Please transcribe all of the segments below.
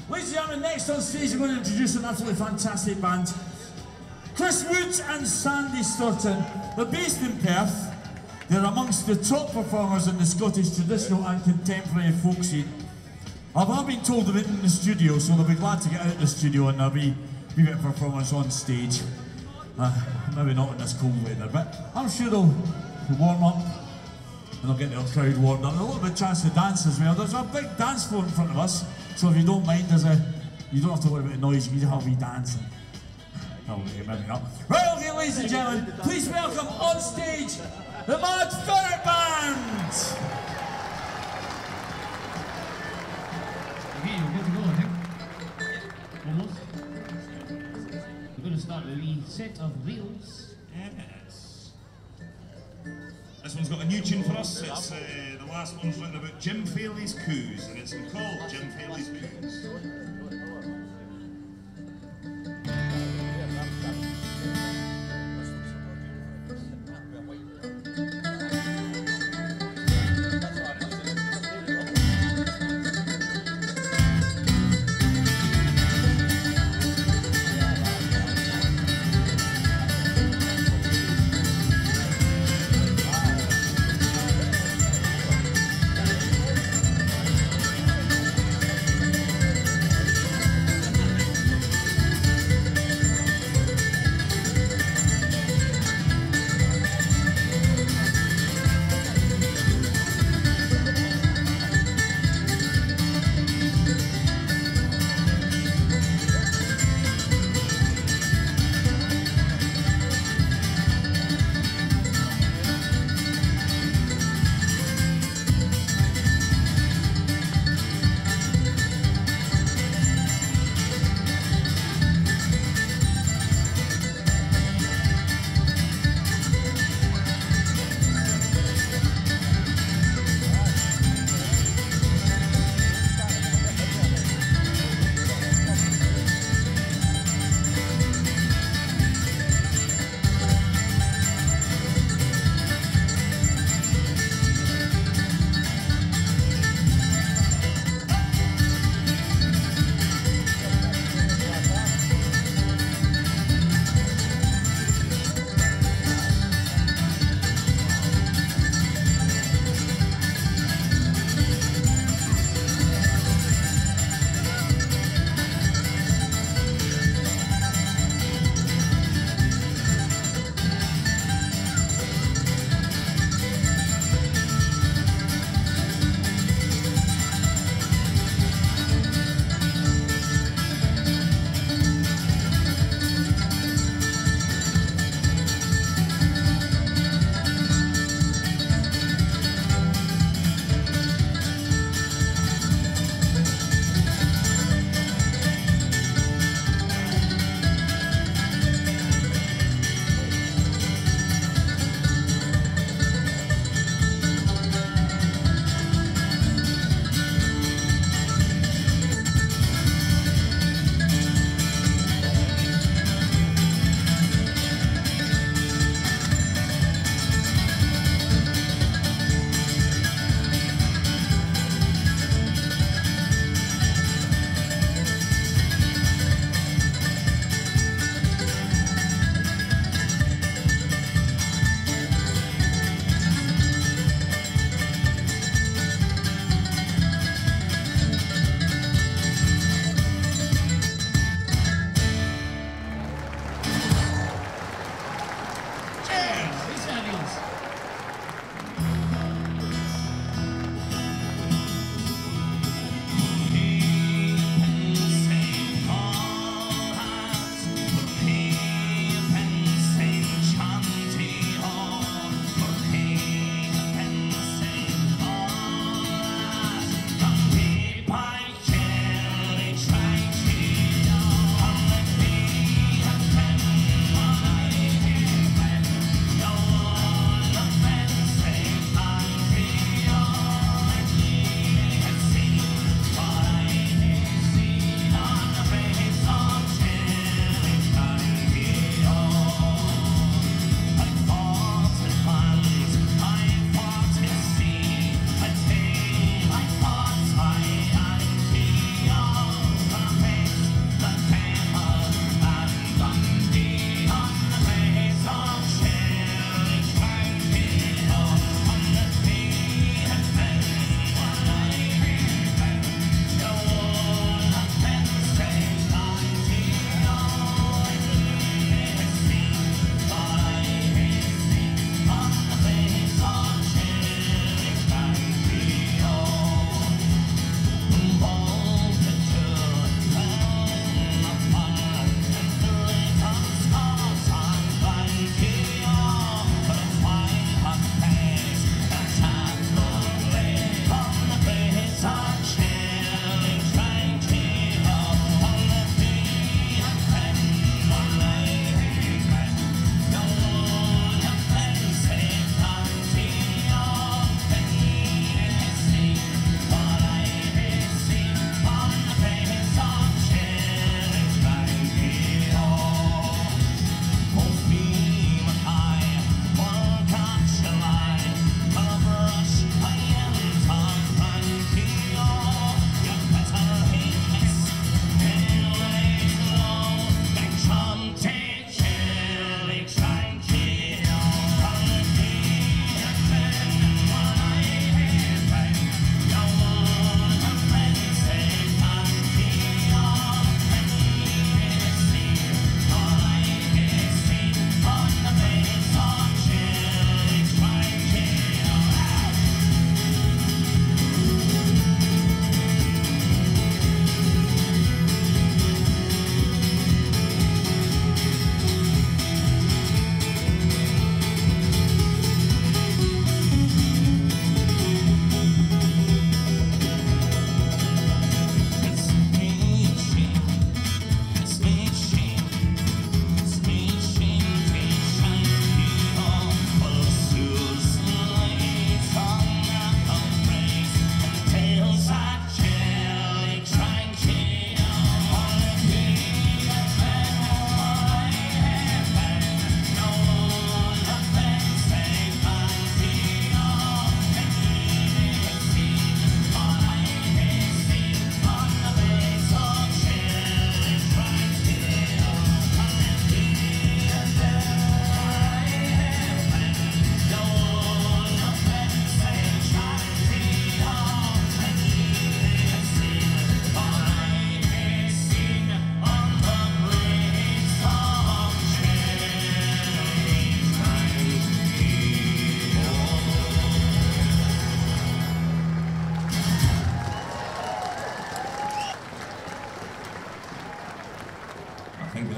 Ladies and gentlemen, next on stage we're going to introduce an absolutely fantastic band. Chris Woods and Sandy Sturton. They're based in Perth. They're amongst the top performers in the Scottish traditional and contemporary folk scene. I've been told they're in the studio, so they'll be glad to get out of the studio and there'll be a bit of performance on stage. Maybe not in this cold weather, but I'm sure they'll warm up and they'll get the crowd warmed up. And a little bit of chance to dance as well. There's a big dance floor in front of us, so if you don't mind, you don't have to worry about the noise, you can just have a wee dancing. Oh, okay, maybe not. Right, okay, ladies and gentlemen, please welcome on stage the Mad Ferret Band! Okay, we're good to go, I think. Almost. We're going to start with a wee set of reels. Yes. This one's got a new tune for us. It's the last one's written about Jim Fairley's coups, and it's called Jim Fairley's Coups.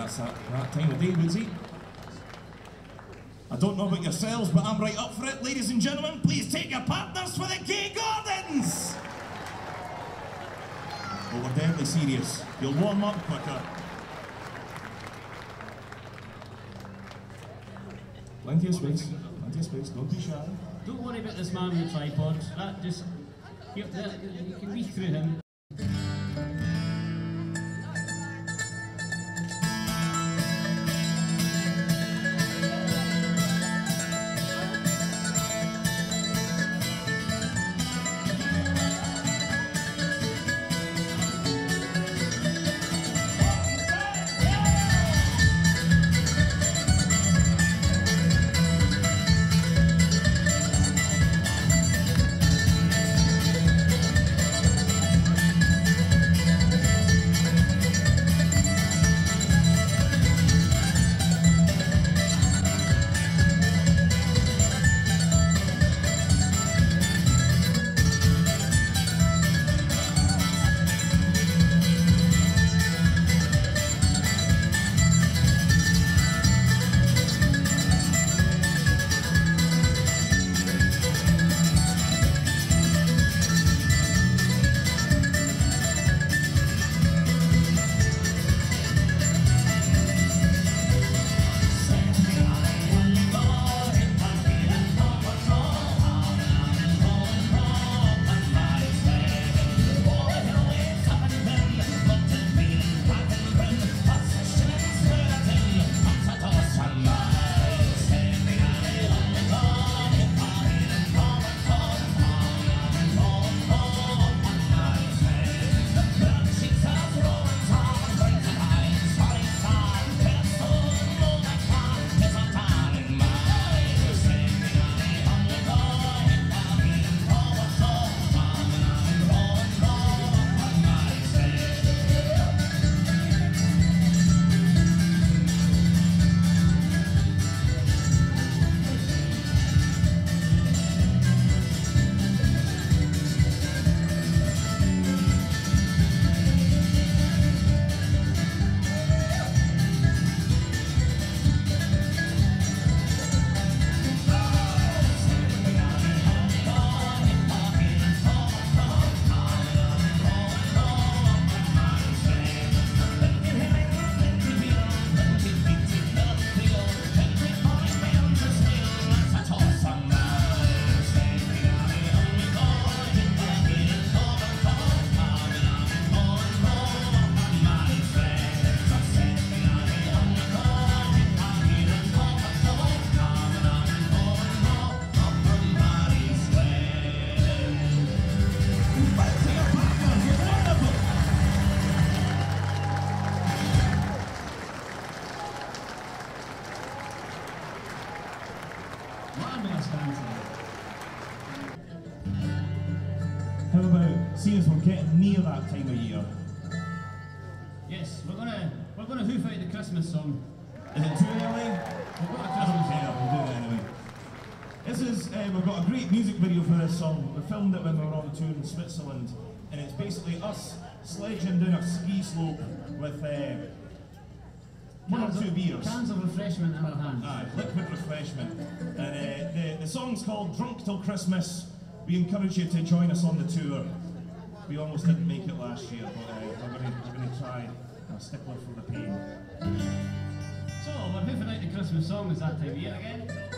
that's that time of day, Woodsy. I don't know about yourselves, but I'm right up for it. Ladies and gentlemen, please take your partners for the Gay Gordons! Well, we're deadly serious. You'll warm up quicker. Plenty of space, don't be shy. Don't worry about this man with the tripod. That just, you can reach through him. How about, seeing as we're getting near that time of year? Yes, we're gonna hoof out the Christmas song. Is it too early? We've got a I don't Christmas care, song. we'll do it anyway. This is, we've got a great music video for this song. We filmed it when we were on tour in Switzerland, and it's basically us sledging down a ski slope with one or two beers. Cans of refreshment in our hands. Aye, liquid refreshment. And the song's called Drunk Till Christmas. We encourage you to join us on the tour. We almost didn't make it last year, but we're going to try a stickler for the pain. So, we're hoofing out the Christmas song. Is that time of year again?